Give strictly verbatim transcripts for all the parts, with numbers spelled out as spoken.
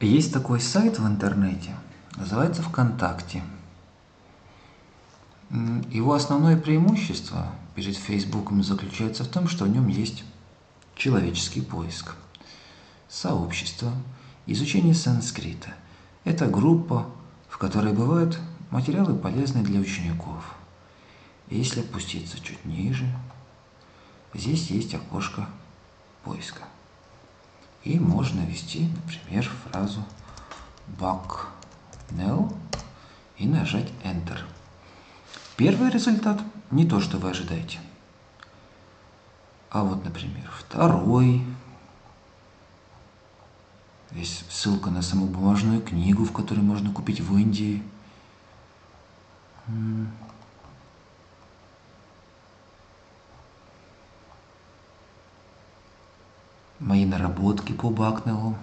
Есть такой сайт в интернете, называется ВКонтакте. Его основное преимущество перед Фейсбуком заключается в том, что в нем есть человеческий поиск, сообщество, изучение санскрита. Это группа, в которой бывают материалы, полезные для учеников. Если опуститься чуть ниже, здесь есть окошко поиска. И можно ввести, например, фразу «Bucknell» и нажать Enter. Первый результат не то, что вы ожидаете. А вот, например, второй. Есть ссылка на саму бумажную книгу, в которой можно купить в Индии. Мои наработки по Бакнеллу.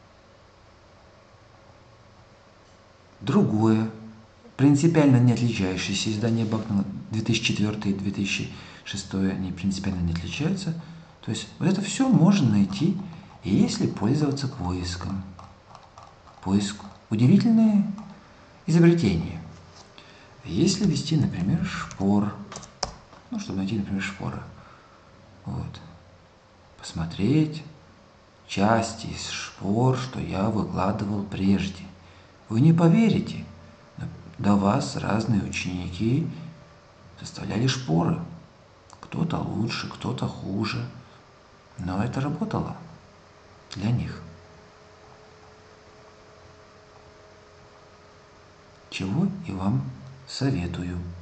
Другое, принципиально не отличающееся издание Бакнелла, две тысячи четвёртый - две тысячи шестой, они принципиально не отличаются. То есть вот это все можно найти, если пользоваться поиском. Поиск – удивительное изобретение. Если ввести, например, шпор, ну, чтобы найти, например, шпора, вот, посмотреть части из шпор, что я выкладывал прежде. Вы не поверите, но до вас разные ученики составляли шпоры. Кто-то лучше, кто-то хуже, но это работало для них. Чего и вам советую.